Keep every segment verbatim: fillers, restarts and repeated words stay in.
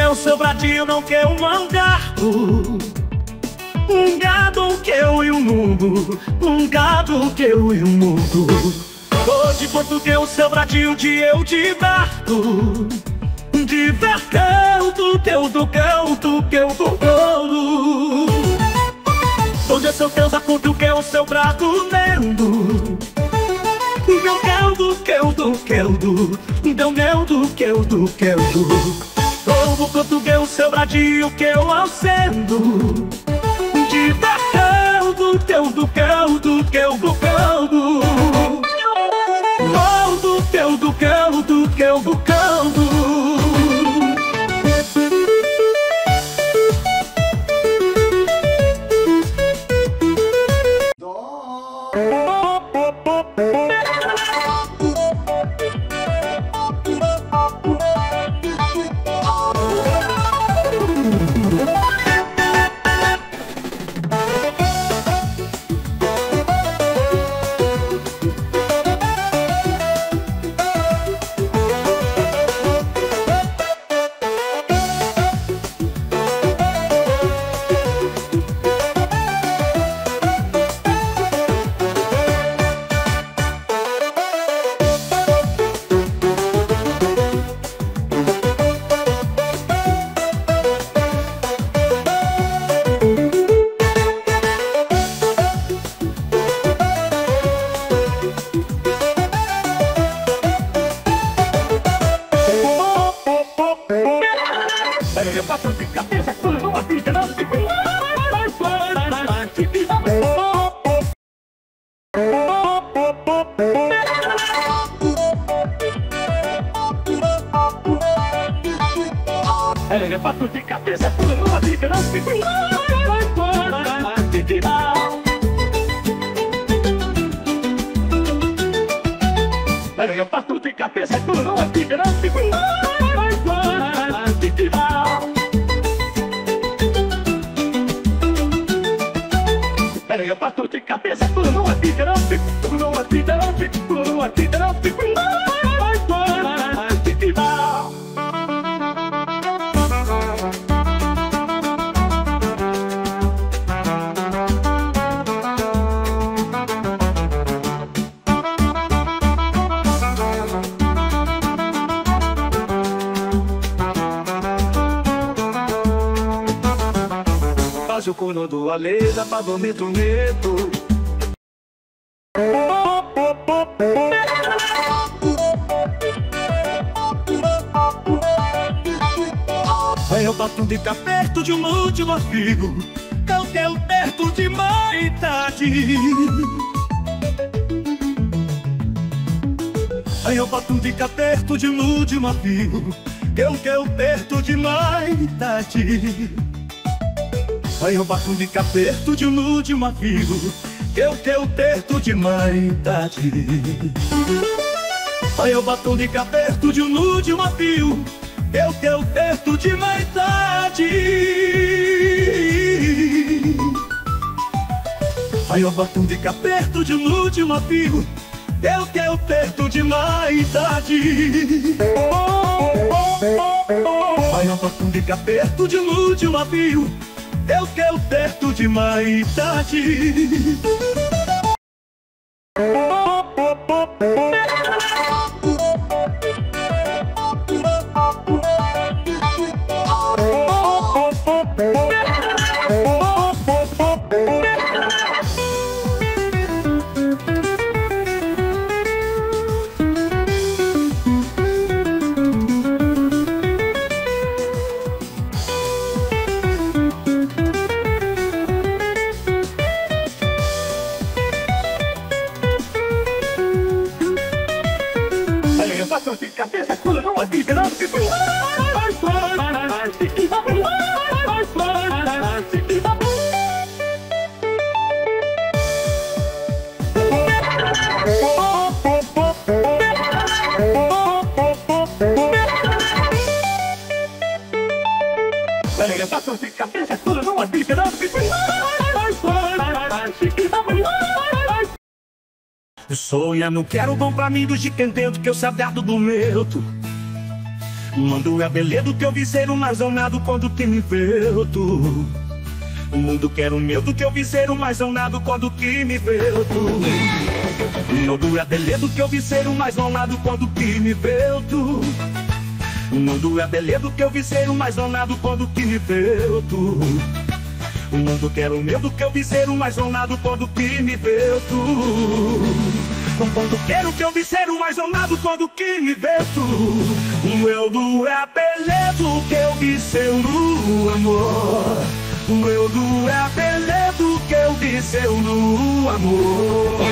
o seu bradinho, não quer um mangato. Um gado que eu e o mundo, um gado que eu e o mundo. Hoje português o seu bradinho, de eu te bato. De vertão, do teu do cão, do que eu do cão. Hoje é seu Deus, a português o seu brado lendo. Meu caldo, que eu do caldo, meu mel do que eu do caldo. Povo português o seu bradinho, que eu acendo. De vertão, do teu do caldo, que eu do caldo. Oh, do teu do caldo, que eu do caldo. Eu passo de cabeça por uma vida, não se vai. Eu passo de cabeça por uma vida, não se vai. Eu passo de cabeça por uma vida, não se vai. Pera aí, eu passo de cabeça por uma vida, não fico, por uma vida, não fico, por uma vida, não fico. O corno do Aleda, pavomento medo. Aí eu bato de cá perto de um último amigo, eu quero perto de maitade. Aí eu bato de cá perto de um último amigo, eu quero perto de maitade. Aí eu bato de cá perto de um último amigo, que eu tenho perto de maitade. Aí eu bato de cá perto de um último amigo, eu tenho perto de maitade. Aí eu bato de cá perto de um último amigo, eu tenho perto de maitade. Aí eu bato de cá perto de um último amigo, eu quero perto de maitade. Passo de cabeça por uma vida, não se vai. Eu passo de cabeça por uma vida, não se vai. Eu sonho, não quero bom pra mim do de quem dentro, que eu sagrado do medo. O mundo é beleza que eu vi ser o mais honrado quando que me veio tu. O mundo quer o medo que eu vi ser o mais honrado quando que me veio tu. O mundo é beleza que eu vi ser o mais honrado quando que me veio tu. O mundo é beleza que eu vi ser o mais honrado quando que me veio tu. O mundo quer o medo que eu vi ser o mais honrado quando que me veio tu. O mundo quero que eu vi ser o mais honrado quando que me veio tu. O mundo é beleza que eu vi ser no amor. O mundo é beleza que eu vi ser no amor.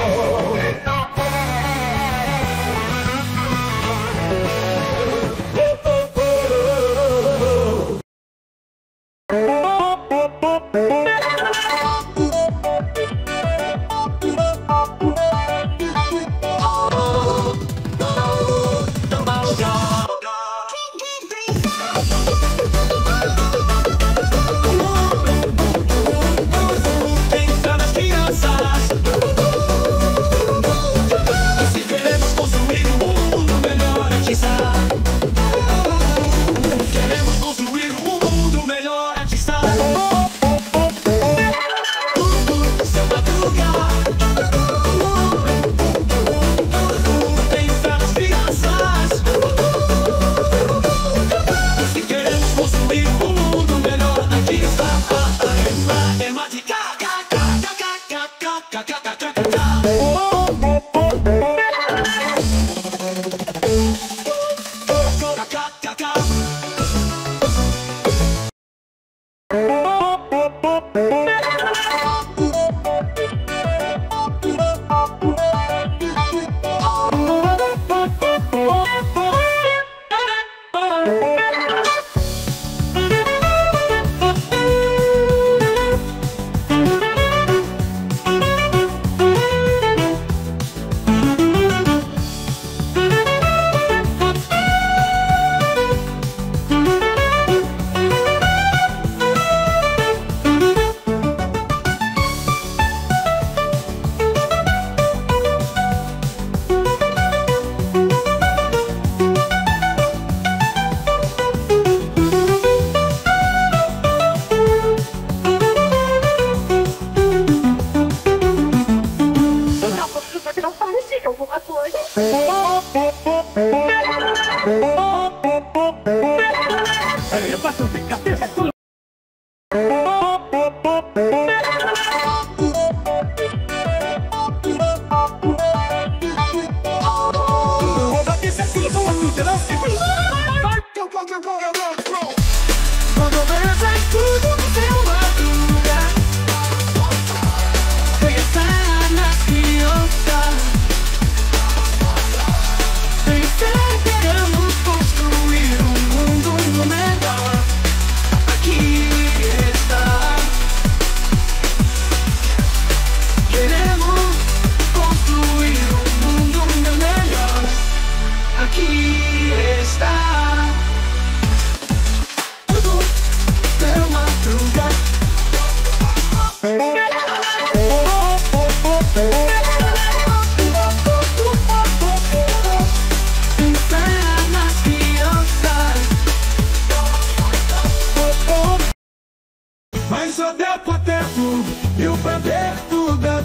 Mas o tempo a tempo e o projeto da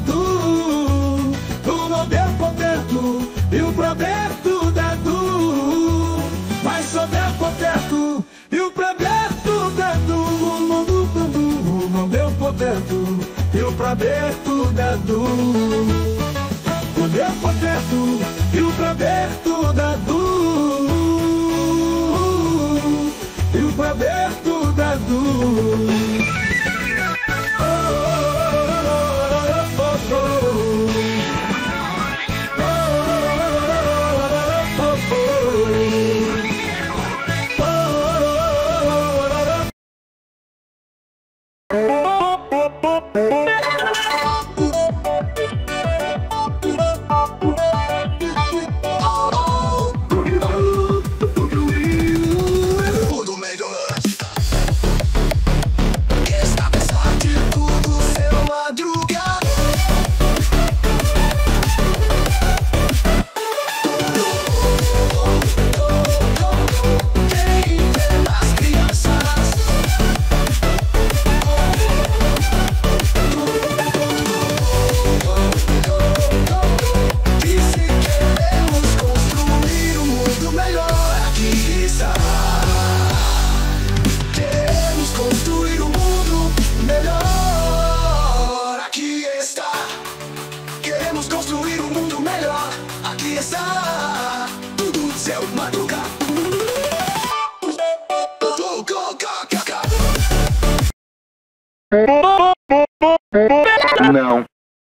Du. O tempo a tempo e o projeto da Du. Mas o tempo a tempo e o projeto da Du. O mundo do Du não deu por dentro e o projeto da Du. O tempo a tempo e o projeto da Du. E o projeto da Du. Oh!